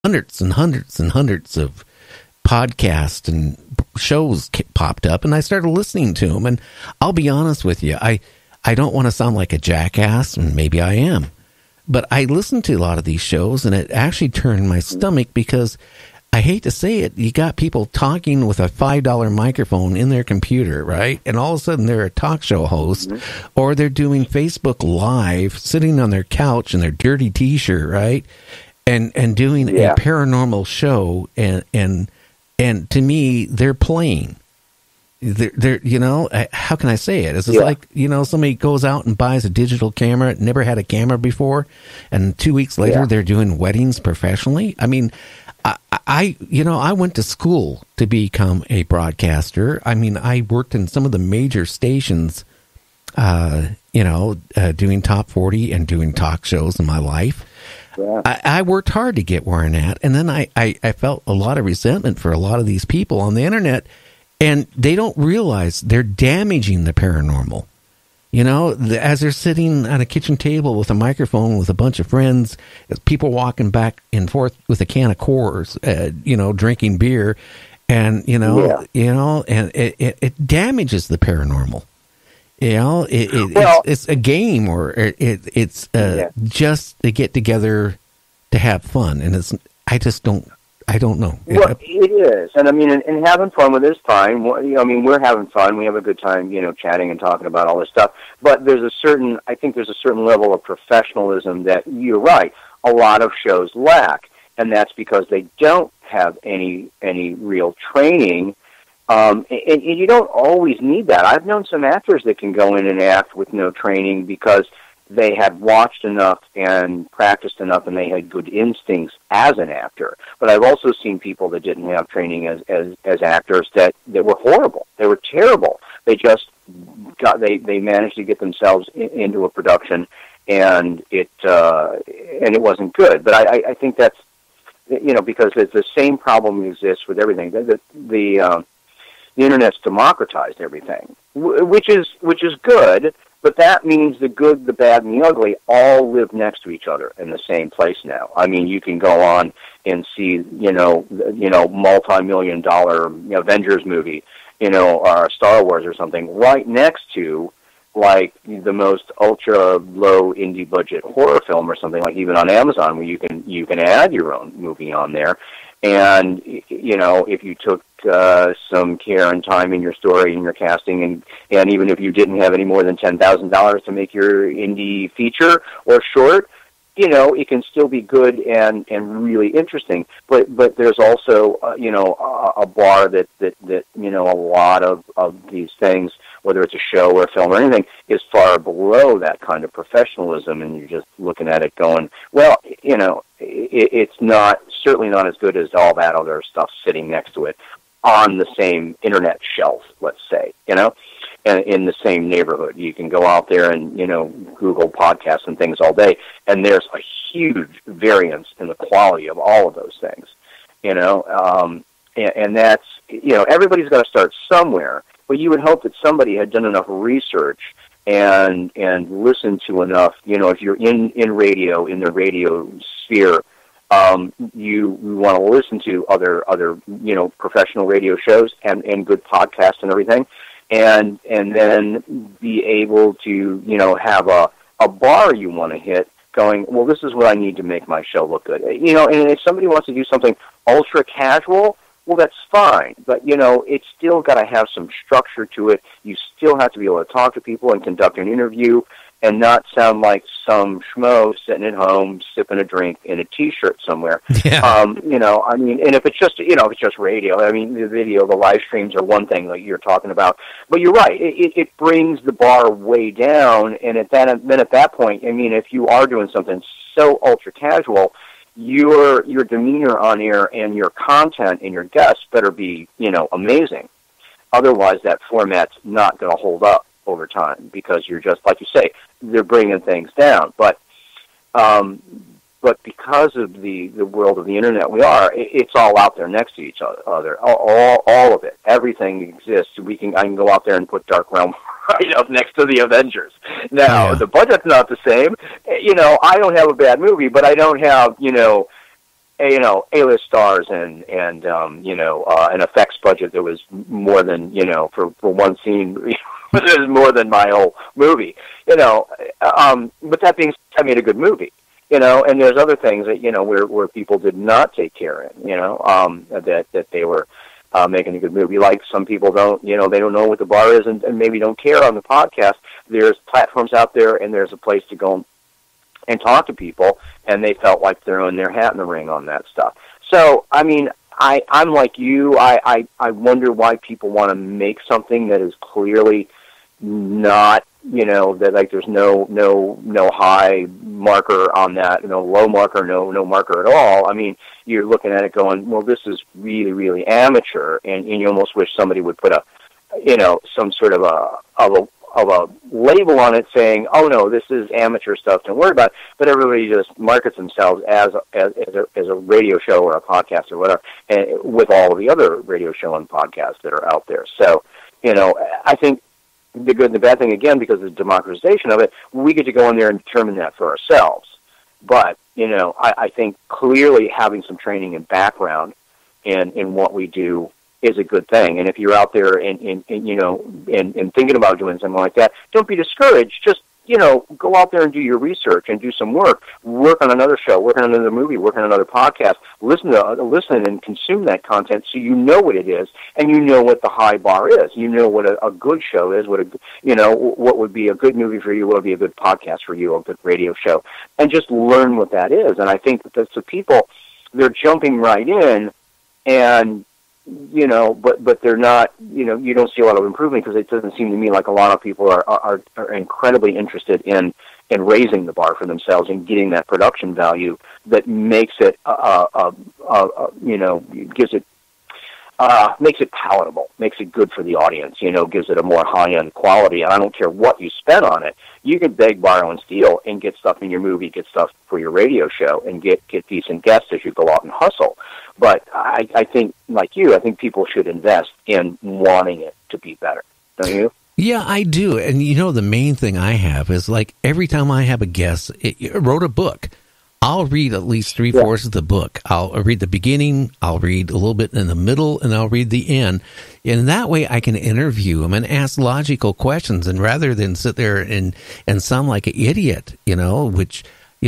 hundreds and hundreds and hundreds of podcasts and shows popped up, and I started listening to them. And I'll be honest with you, I don't want to sound like a jackass, and maybe I am, but I listened to a lot of these shows, and it actually turned my stomach because I hate to say it, you got people talking with a $5 microphone in their computer, right? And all of a sudden they're a talk show host, or they're doing Facebook Live, sitting on their couch in their dirty T-shirt, right? And doing a paranormal show, and to me, they're playing. They're how can I say it? It's like, somebody goes out and buys a digital camera, never had a camera before, and 2 weeks later they're doing weddings professionally. I mean, I went to school to become a broadcaster. I mean, I worked in some of the major stations, doing Top 40 and doing talk shows in my life. Yeah. I worked hard to get where I'm at, and then I felt a lot of resentment for a lot of these people on the internet, and they don't realize they're damaging the paranormal. As they're sitting at a kitchen table with a microphone with a bunch of friends, as people walking back and forth with a can of Coors, drinking beer, and and it damages the paranormal. It's a game, or it's just to get together to have fun, and I don't know. Well, it is, and I mean, and having fun with it is fine. We're having fun. We have a good time, chatting and talking about all this stuff. But there's a certain level of professionalism that, you're right, a lot of shows lack, and that's because they don't have any real training. And you don't always need that. I've known some actors that can go in and act with no training because they had watched enough and practiced enough, and they had good instincts as an actor. But I've also seen people that didn't have training as actors that were horrible. They were terrible. They just they managed to get themselves into a production, and it wasn't good. But I think that's because it's the same problem exists with everything. The internet's democratized everything, which is good. But that means the good, the bad, and the ugly all live next to each other in the same place now. I mean, you can go on and see, multi-million-dollar Avengers movie, or Star Wars or something, right next to, like, the most ultra-low indie budget horror film or something, like even on Amazon, where you can add your own movie on there. And, if you took some care and time in your story and your casting, and even if you didn't have any more than $10,000 to make your indie feature or short, it can still be good and really interesting. But there's also, a bar that a lot of these things, whether it's a show or a film or anything, is far below that kind of professionalism, and you're just looking at it going, well, it's certainly not as good as all that other stuff sitting next to it on the same internet shelf, let's say, and in the same neighborhood. You can go out there and, Google podcasts and things all day, and there's a huge variance in the quality of all of those things, and that's, everybody's got to start somewhere, but you would hope that somebody had done enough research and listened to enough, if you're in radio, in the radio sphere, you want to listen to other professional radio shows and good podcasts and everything, and then be able to have a bar you want to hit, going, well, this is what I need to make my show look good. And if somebody wants to do something ultra casual, well, that's fine, but it's still got to have some structure to it. You still have to be able to talk to people and conduct an interview, and not sound like some schmo sitting at home sipping a drink in a T-shirt somewhere. Yeah. And if it's just radio, I mean, the video, the live streams are one thing like you're talking about. But you're right, it brings the bar way down, and at that point, I mean, if you are doing something so ultra casual, your demeanor on air and your content and your guests better be, amazing. Otherwise, that format's not going to hold up over time, because you're just, like you say, they're bringing things down. But because of the world of the internet it's all out there next to each other. All of it, everything exists. I can go out there and put Dark Realm right up next to the Avengers. Now, The budget's not the same. I don't have a bad movie, but I don't have, A-list stars and an effects budget that was more than, for one scene, it was more than my whole movie, but that being said, I made a good movie, and there's other things that, where people did not take care in, that they were making a good movie. Like some people don't, they don't know what the bar is and maybe don't care on the podcast. There's platforms out there and there's a place to go and talk to people, and they felt like throwing their hat in the ring on that stuff. So, I mean, I'm like you. I wonder why people want to make something that is clearly not, that like there's no high marker on that, no low marker, no marker at all. I mean, you're looking at it going, well, this is really, really amateur, and you almost wish somebody would put some sort of a label on it saying, oh no, this is amateur stuff, don't worry about it. But everybody just markets themselves as a radio show or a podcast or whatever, and with all of the other radio show and podcasts that are out there. So, I think the good and the bad thing, again, because of the democratization of it, we get to go in there and determine that for ourselves. But, I think clearly having some training and background in what we do is a good thing. And if you're out there and thinking about doing something like that, don't be discouraged. Just, go out there and do your research and do some work on another show, work on another movie, work on another podcast, listen and consume that content so you know what it is, and you know what the high bar is. You know what a good show is, what would be a good movie for you, what would be a good podcast for you, a good radio show, and just learn what that is. And I think that that's the people, they're jumping right in, and but they're not, you don't see a lot of improvement, because it doesn't seem to me like a lot of people are incredibly interested in raising the bar for themselves and getting that production value that makes it, makes it palatable, makes it good for the audience, gives it a more high-end quality. And I don't care what you spend on it. You can beg, borrow, and steal and get stuff in your movie, get stuff for your radio show, and get decent guests as you go out and hustle. But I think, like you, I think people should invest in wanting it to be better. Don't you? Yeah, I do. And the main thing I have is, like, every time I have a guest, wrote a book, I'll read at least 3/4 of the book. I'll read the beginning, I'll read a little bit in the middle, and I'll read the end. And that way I can interview them and ask logical questions, and rather than sit there and sound like an idiot, which...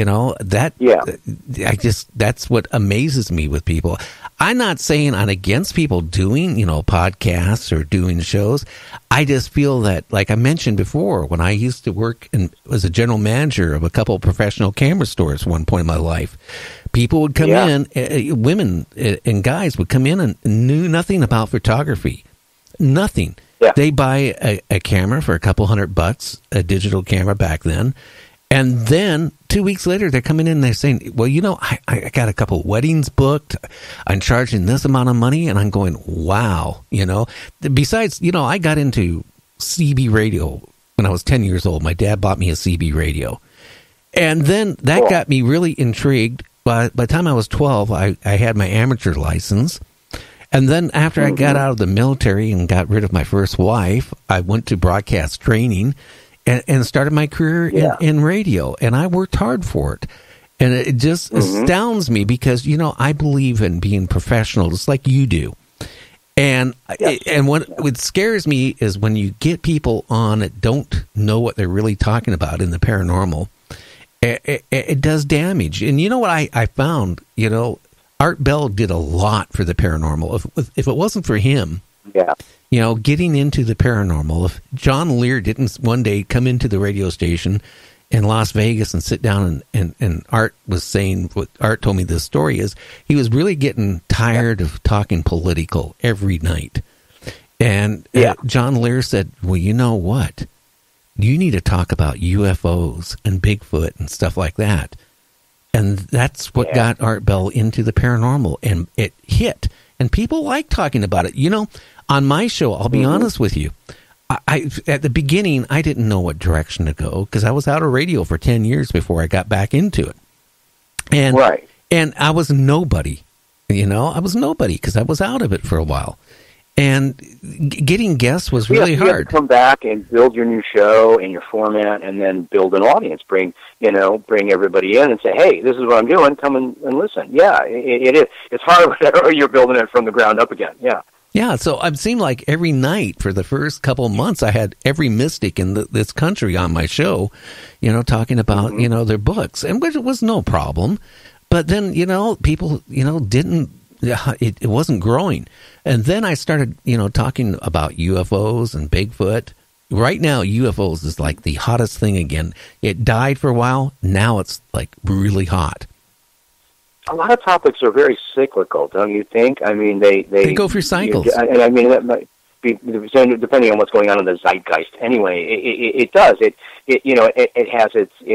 that's what amazes me with people. I'm not saying I'm against people doing, podcasts or doing shows. I just feel that, like I mentioned before, when I used to work as a general manager of a couple of professional camera stores at one point in my life, people would come in, women and guys would come in and knew nothing about photography. Nothing. Yeah. They buy a camera for a couple $100, a digital camera back then. And then 2 weeks later, they're coming in and they're saying, well, I got a couple weddings booked. I'm charging this amount of money. And I'm going, wow, Besides, I got into CB radio when I was 10 years old. My dad bought me a CB radio. And then that got me really intrigued. By the time I was 12, I had my amateur license. And then after I got out of the military and got rid of my first wife, I went to broadcast training and started my career in radio, and I worked hard for it. And it just astounds me because, I believe in being professional, just like you do. And what scares me is when you get people on that don't know what they're really talking about in the paranormal, it does damage. And you know what I found? Art Bell did a lot for the paranormal. If it wasn't for him... Yeah. Getting into the paranormal. If John Lear didn't one day come into the radio station in Las Vegas and sit down and Art was saying, what Art told me this story is, he was really getting tired of talking political every night. And John Lear said, well, you know what? You need to talk about UFOs and Bigfoot and stuff like that. And that's what got Art Bell into the paranormal. And it hit. And people like talking about it. On my show, I'll be honest with you, I at the beginning, I didn't know what direction to go because I was out of radio for 10 years before I got back into it. And I was nobody, I was nobody because I was out of it for a while. And getting guests was really hard. You have to come back and build your new show and your format, and then build an audience. Bring everybody in and say, hey, this is what I'm doing. Come and listen. Yeah, it is. It's hard whenever you're building it from the ground up again. Yeah. Yeah, so it seemed like every night for the first couple of months, I had every mystic in this country on my show, talking about, their books, and which was no problem. But then, people, didn't, it wasn't growing. And then I started, talking about UFOs and Bigfoot. Right now, UFOs is like the hottest thing again. It died for a while. Now it's like really hot. A lot of topics are very cyclical, don't you think? I mean, they go through cycles. And I mean, that might be depending on what's going on in the zeitgeist. Anyway, it does. It has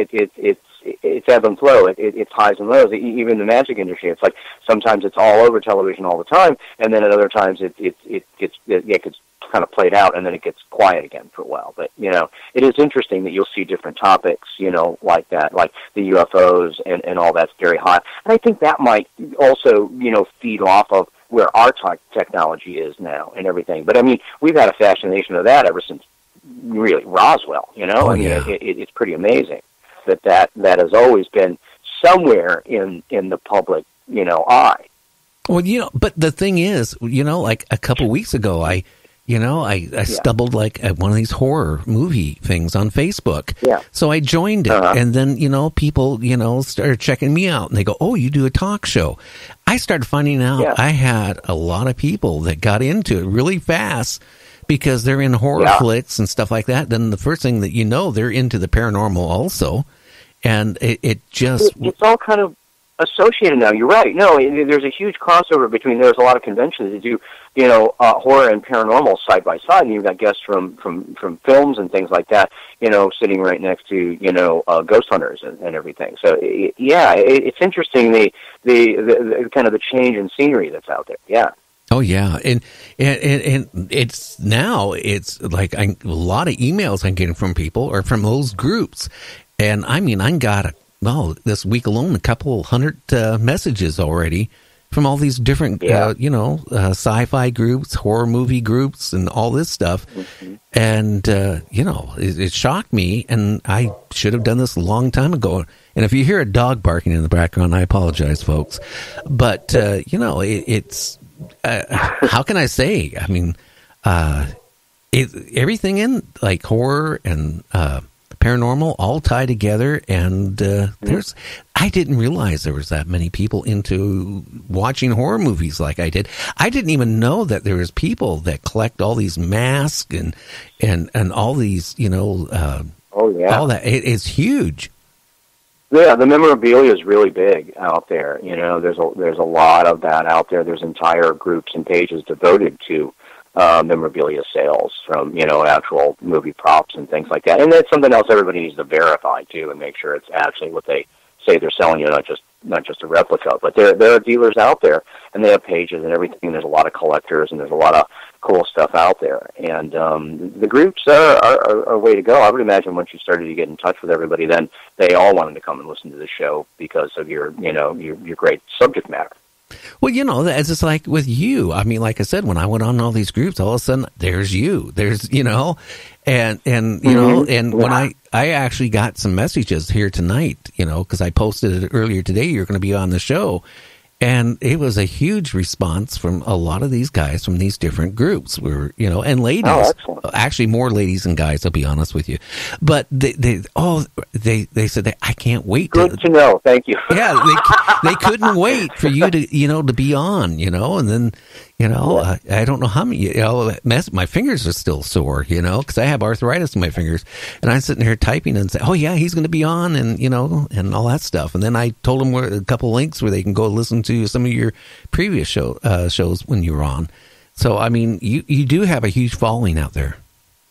its ebb and flow. Its highs and lows. Even the magic industry, it's like sometimes it's all over television all the time, and then at other times it gets kind of played out, and then it gets quiet again for a while. But it is interesting that you'll see different topics, like that, like the UFOs and all that's very hot. And I think that might also, feed off of where our technology is now and everything. But I mean, we've had a fascination of that ever since really Roswell. Oh, yeah. It's pretty amazing that has always been somewhere in the public, eye. Well, but the thing is, like a couple weeks ago, I stumbled like at one of these horror movie things on Facebook. Yeah. So I joined it, and then, people, started checking me out, and they go, oh, you do a talk show. I started finding out I had a lot of people that got into it really fast because they're in horror flicks and stuff like that. Then the first thing that they're into the paranormal also. And it's all kind of associated now. You're right. No, there's a huge crossover between. There's a lot of conventions that do, horror and paranormal side by side, and you've got guests from films and things like that, sitting right next to, ghost hunters and everything. So it's interesting the kind of the change in scenery that's out there. Yeah. Oh yeah, and it's like a lot of emails I'm getting from people or from those groups, and I mean I got this week alone, a couple hundred messages already from all these different, sci-fi groups, horror movie groups, and all this stuff. Mm-hmm. And, it shocked me, and I should have done this a long time ago. And if you hear a dog barking in the background, I apologize, folks. But, it's, how can I say? I mean, everything in, like, horror and paranormal all tie together, and I didn't realize there was that many people into watching horror movies like I did. I didn't even know that there was people that collect all these masks and all these, all that. It's huge. Yeah, the memorabilia is really big out there. There's a lot of that out there. There's entire groups and pages devoted to memorabilia sales from, actual movie props and things like that. And that's something else everybody needs to verify, too, and make sure it's actually what they say they're selling you, not just a replica. But there are dealers out there, and they have pages and everything. There's a lot of collectors, and there's a lot of cool stuff out there. And the groups are a way to go. I would imagine once you started to get in touch with everybody, then they all wanted to come and listen to the show because of your great subject matter. Well, it's just like with you. I mean, like I said, when I went on all these groups, all of a sudden there's you. There's, and when I actually got some messages here tonight, because I posted it earlier today, you're going to be on the show. And it was a huge response from a lot of these guys from these different groups, and ladies. Oh, actually more ladies than guys, I'll be honest with you. But they said that I can't wait. Good to know. Thank you. Yeah, they couldn't wait for you to to be on, and then I don't know how many. My fingers are still sore, because I have arthritis in my fingers, and I'm sitting here typing and say, oh yeah, he's going to be on, and and all that stuff. And then I told them a couple links where they can go listen to some of your previous shows when you were on. So I mean, you do have a huge following out there.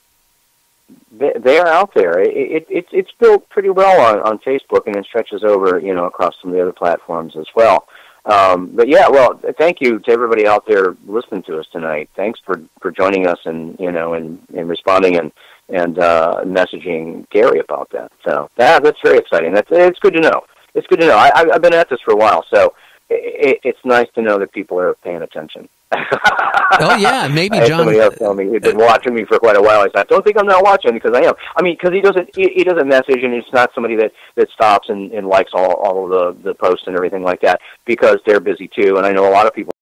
They are out there. It's built pretty well on Facebook, and it stretches over across some of the other platforms as well. But yeah, well, thank you to everybody out there listening to us tonight. Thanks for joining us and responding and messaging Gary about that. So that's very exciting. It's good to know. It's good to know. I've been at this for a while, so it's nice to know that people are paying attention. Oh yeah, maybe John. Somebody else told me he'd been watching me for quite a while. I said, "Don't think I'm not watching," because I am. I mean, because he doesn't message, and it's not somebody that stops and likes all of the posts and everything like that, because they're busy too. And I know a lot of people